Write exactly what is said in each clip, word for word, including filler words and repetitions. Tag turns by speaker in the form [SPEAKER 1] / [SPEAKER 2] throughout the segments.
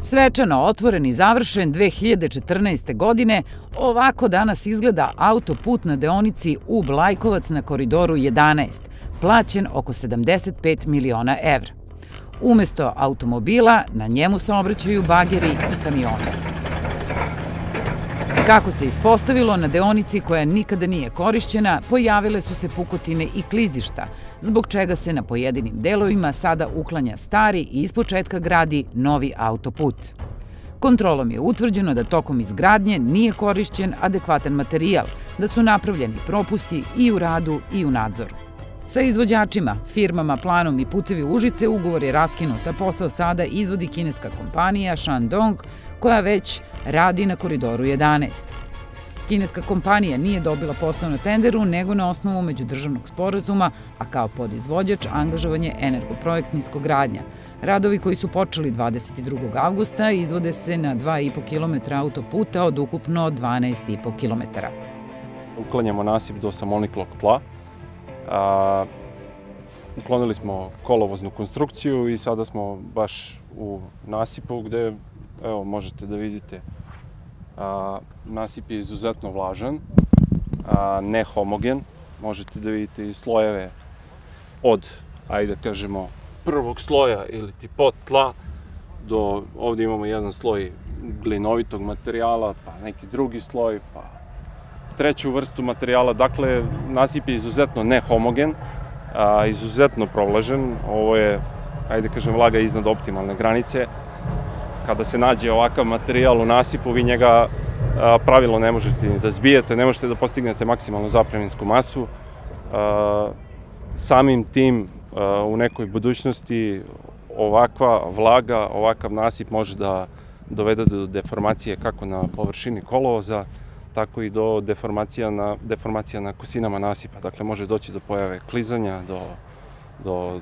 [SPEAKER 1] Svečano otvoren i završen dve hiljade četrnaeste. godine, ovako danas izgleda autoput na deonici Ub-Lajkovac na Koridoru jedanaest, plaćen oko sedamdeset pet miliona evra. Umesto automobila, na njemu saobraćaju bageri i kamioni. Kako se ispostavilo, na deonici koja nikada nije korišćena, pojavile su se pukotine i klizišta, zbog čega se na pojedinim delovima sada uklanja stari i ispočetka gradi novi autoput. Kontrolom je utvrđeno da tokom izgradnje nije korišćen adekvatan materijal, da su napravljeni propusti i u radu i u nadzoru. Sa izvođačima, firmama Planom i Putevi Užice ugovor je raskinut, a posao sada izvodi kineska kompanija Shandong, koja već radi na Koridoru jedanaest. Kineska kompanija nije dobila posao na tenderu, nego na osnovu međudržavnog sporazuma, a kao podizvođač angažovan je Energoprojekt Niskogradnja. Radovi koji su počeli dvadeset drugog avgusta izvode se na dva i po kilometra autoputa od ukupno dvanaest i po kilometara.
[SPEAKER 2] Uklanjamo nasip do samoniklog tla. A, uklonili smo kolovoznu konstrukciju i sada smo baš u nasipu gde, evo, možete da vidite, a, nasip je izuzetno vlažan, a, nehomogen. Možete da vidite i slojeve od, ajde da kažemo, prvog sloja ili ti pod tla do, ovdje imamo jedan sloj glinovitog materijala, pa neki drugi sloj, pa treću vrstu materijala. Dakle, nasip je izuzetno nehomogen, a, izuzetno provlažen. Ovo je, ajde da kažem, vlaga iznad optimalne granice. Kada se nađe ovakav materijal u nasipu, vi njega a, pravilno ne možete ni da zbijete, ne možete da postignete maksimalnu zapreminsku masu. A, samim tim, a, u nekoj budućnosti, ovakva vlaga, ovakav nasip može da dovede do deformacije kako na površini kolovoza, tako i do deformacija na, deformacija na kosinama nasipa. Dakle, može doći do pojave klizanja, do, do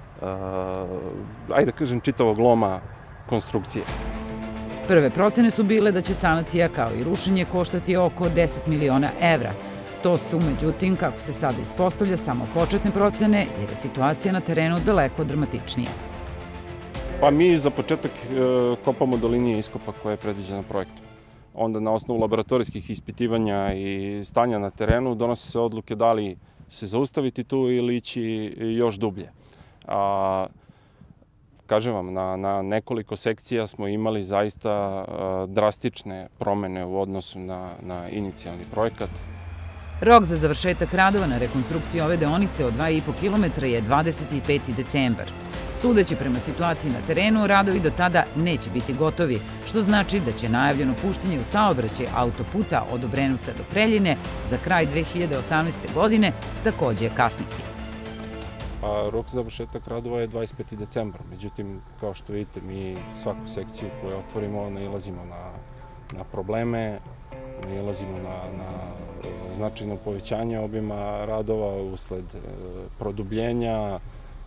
[SPEAKER 2] uh, ajde da kažem, čitavog loma konstrukcije.
[SPEAKER 1] Prve procene su bile da će sanacija kao i rušenje koštati oko deset miliona evra. To su, međutim, kako se sada ispostavlja, samo početne procene, jer je situacija na terenu daleko dramatičnija.
[SPEAKER 2] Pa mi za početak kopamo do linije iskopa koja je predviđena projektom. Onda na osnovu laboratorijskih ispitivanja i stanja na terenu donose se odluke da li se zaustaviti tu ili ići još dublje. A, kažem vam, na, na nekoliko sekcija smo imali zaista a, drastične promene u odnosu na, na inicijalni projekat.
[SPEAKER 1] Rok za završetak radova na rekonstrukciji ove deonice od dva i po kilometra je dvadeset peti decembar. Sudeći prema situaciji na terenu, radovi do tada neće biti gotovi, što znači da će najavljeno puštanje u saobraćaj autoputa od Obrenovca do Preljine za kraj dve hiljade osamnaeste. godine takođe kasniti.
[SPEAKER 2] A, rok za završetak radova je dvadeset peti decembar. Međutim, kao što vidite, mi svaku sekciju koju otvorimo nailazimo na, na probleme, nailazimo na, na značajno povećanje obima radova usled e, produbljenja, e,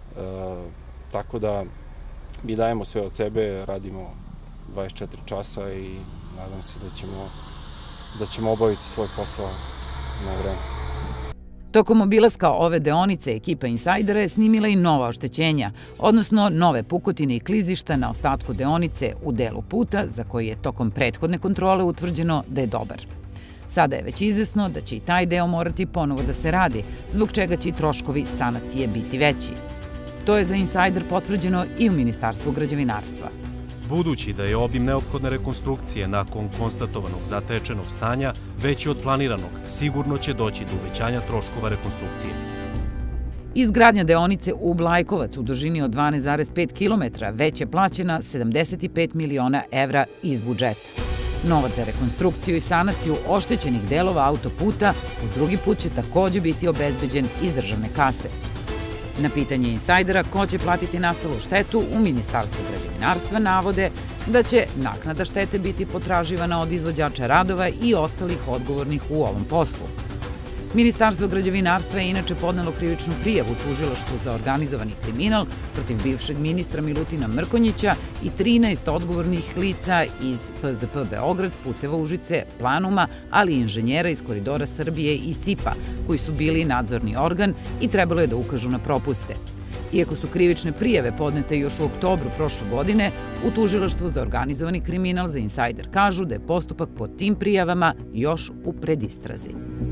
[SPEAKER 2] tako da mi dajemo sve od sebe, radimo dvadeset četiri časa i nadam se da ćemo, da ćemo obaviti svoj posao na vreme.
[SPEAKER 1] Tokom obilaska ove deonice, ekipa Insajdera je snimila i nova oštećenja, odnosno nove pukotine i klizišta na ostatku deonice u delu puta za koji je tokom prethodne kontrole utvrđeno da je dobar. Sada je već izvesno da će i taj deo morati ponovo da se radi, zbog čega će i troškovi sanacije biti veći. To je za Insajder potvrđeno i u Ministarstvu građevinarstva.
[SPEAKER 3] Budući da je obim neophodne rekonstrukcije nakon konstatovanog zatečenog stanja veći od planiranog, sigurno će doći do uvećanja troškova rekonstrukcije.
[SPEAKER 1] Izgradnja deonice Ub-Lajkovac u dužini od dvanaest zarez pet kilometara već je plaćena sedamdeset pet miliona evra iz budžeta. Novac za rekonstrukciju i sanaciju oštećenih delova autoputa u drugi put će takođe biti obezbeđen iz državne kase. Na pitanje Insajdera ko će platiti nastalu štetu, u Ministarstvu građevinarstva navode da će naknada štete biti potraživana od izvođača radova i ostalih odgovornih u ovom poslu. Ministarstvo građevinarstva je inače podnelo krivičnu prijavu tužilaštvu za organizovani kriminal protiv bivšeg ministra Milutina Mrkonjića i trinaest odgovornih lica iz P Z P Beograd, Puteva Užice, Planuma, ali i inženjera iz Koridora Srbije i C I P-a, koji su bili nadzorni organ i trebalo je da ukažu na propuste. Iako su krivične prijave podnete još u oktobru prošle godine, u Tužilaštvu za organizovani kriminal za Insajder kažu da je postupak po tim prijavama još u predistrazi.